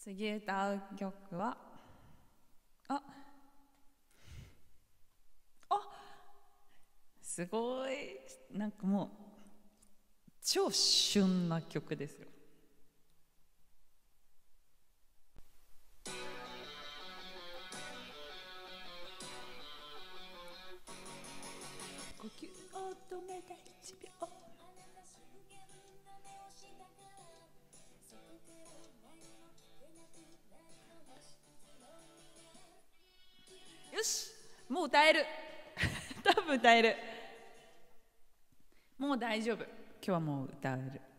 次歌う曲はすごい、なんかもう超旬な曲ですよ。呼吸を止めた1秒、よし、もう歌える多分歌える、もう大丈夫、今日はもう歌える。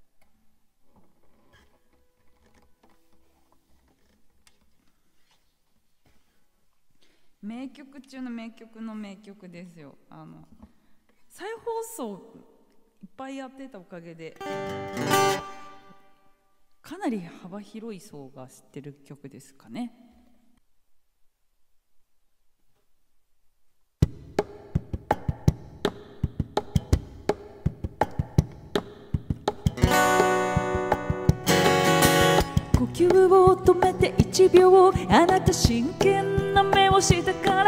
名曲中の名曲の名曲ですよ。再放送いっぱいやってたおかげでかなり幅広い層が知ってる曲ですかね。呼吸を止めて1秒、あなた真剣な目をしたから、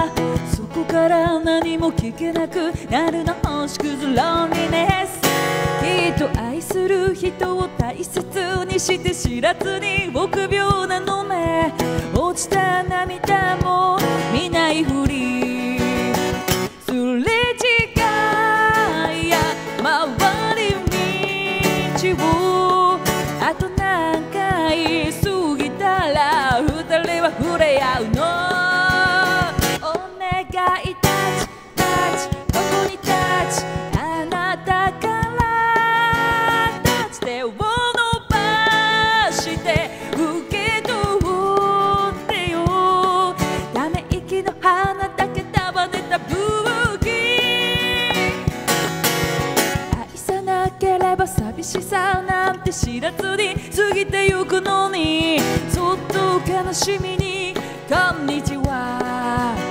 そこから何も聞けなくなるの星屑ロンリネス。きっと愛する人を大切にして知らずに臆病なのね。落ちた涙も見ないふり、すれ違いや回り道をあと何回過ぎたら二人は触れ合うの。お願いタッチタッチ、ここにタッチ、あなたからタッチ、手を伸ばして受け取ってよ。ため息の花だけ束ねた武器、愛さなければ寂しさなんて知らずに過ぎてゆくのに、そっと悲しみにこんにちは